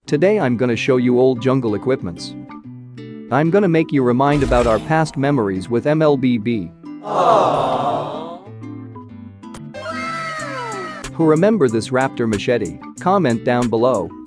Today I'm gonna show you old jungle equipments. I'm gonna make you remind about our past memories with MLBB. Who remember this raptor machete? Comment down below.